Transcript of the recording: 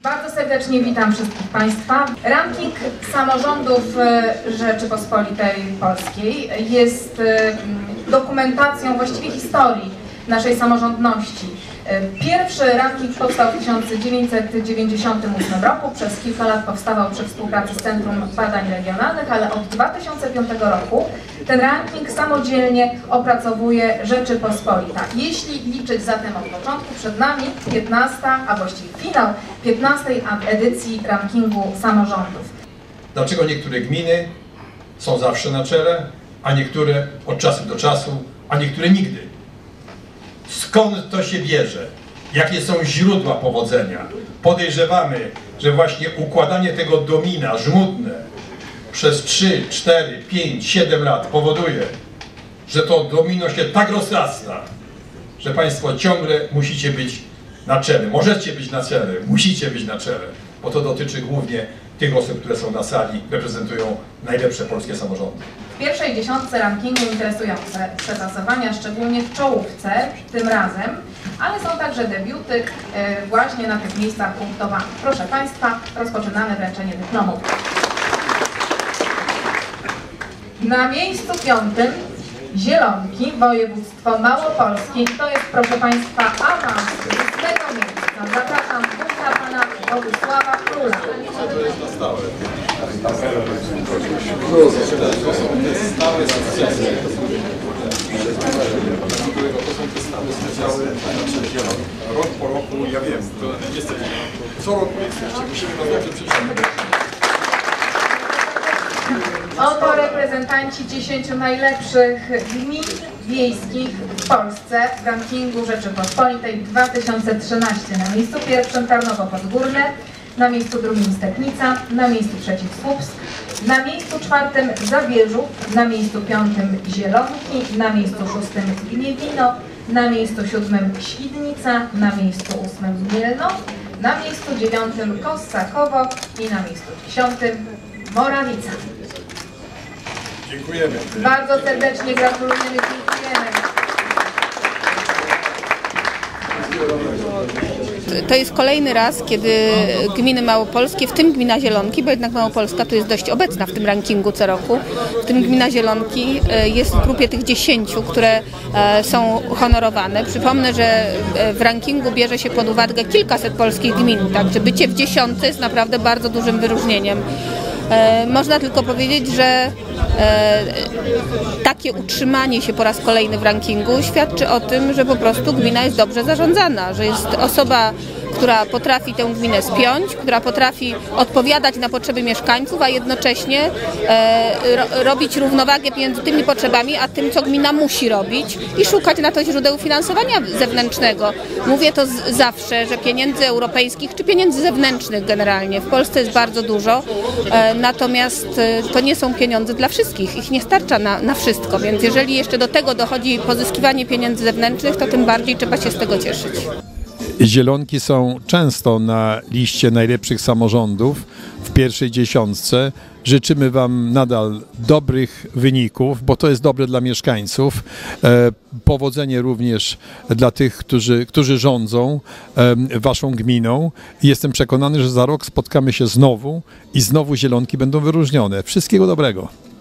Bardzo serdecznie witam wszystkich Państwa. Ranking samorządów Rzeczypospolitej Polskiej jest dokumentacją właściwie historii naszej samorządności. Pierwszy ranking powstał w 1998 roku, przez kilka lat powstawał przy współpracy z Centrum Badań Regionalnych, ale od 2005 roku ten ranking samodzielnie opracowuje Rzeczypospolita. Jeśli liczyć zatem od początku, przed nami 15, a właściwie finał 15. edycji rankingu samorządów. Dlaczego niektóre gminy są zawsze na czele, a niektóre od czasu do czasu, a niektóre nigdy? Skąd to się bierze? Jakie są źródła powodzenia? Podejrzewamy, że właśnie układanie tego domina żmudne przez 3, 4, 5, 7 lat powoduje, że to domino się tak rozrasta, że Państwo ciągle musicie być na czele. Możecie być na czele, musicie być na czele, bo to dotyczy głównie tych osób, które są na sali, reprezentują najlepsze polskie samorządy. W pierwszej dziesiątce rankingu interesujące przetasowania, szczególnie w czołówce tym razem, ale są także debiuty właśnie na tych miejscach punktowanych. Proszę Państwa, rozpoczynamy wręczenie dyplomów. Na miejscu 5. Zielonki, województwo małopolskie. To jest, proszę Państwa, awans z 8. miejsca. Zapraszam wójta pana Bogusława Króla. To jest na stałe. Rok po roku, ja wiem, to niestety co roku jesteście, musimy was dobrze przyciągnąć. Oto reprezentanci 10 najlepszych gmin wiejskich w Polsce w rankingu Rzeczypospolitej 2013. Na miejscu 1. Tarnowo Podgórne, na miejscu 2. Stepnica, na miejscu 3. Słupsk, na miejscu 4. Zabierzów, na miejscu 5. Zielonki, na miejscu 6. Gniewino, na miejscu 7. Świdnica, na miejscu 8. Mielno, na miejscu 9. Kossakowo i na miejscu 10. Morawica. Dziękujemy. Bardzo serdecznie gratulujemy, dziękujemy. To jest kolejny raz, kiedy gminy małopolskie, w tym gmina Zielonki, bo jednak Małopolska tu jest dość obecna w tym rankingu co roku, w tym gmina Zielonki jest w grupie tych 10, które są honorowane. Przypomnę, że w rankingu bierze się pod uwagę kilkaset polskich gmin, także bycie w 10 jest naprawdę bardzo dużym wyróżnieniem. Można tylko powiedzieć, że takie utrzymanie się po raz kolejny w rankingu świadczy o tym, że po prostu gmina jest dobrze zarządzana, że jest osoba, która potrafi tę gminę spiąć, która potrafi odpowiadać na potrzeby mieszkańców, a jednocześnie robić równowagę między tymi potrzebami, a tym, co gmina musi robić i szukać na to źródeł finansowania zewnętrznego. Mówię to zawsze, że pieniędzy europejskich czy pieniędzy zewnętrznych generalnie w Polsce jest bardzo dużo, natomiast to nie są pieniądze dla wszystkich, ich nie starcza na wszystko, więc jeżeli jeszcze do tego dochodzi pozyskiwanie pieniędzy zewnętrznych, to tym bardziej trzeba się z tego cieszyć. Zielonki są często na liście najlepszych samorządów w pierwszej dziesiątce. Życzymy Wam nadal dobrych wyników, bo to jest dobre dla mieszkańców. Powodzenie również dla tych, którzy rządzą Waszą gminą. Jestem przekonany, że za rok spotkamy się znowu i znowu Zielonki będą wyróżnione. Wszystkiego dobrego.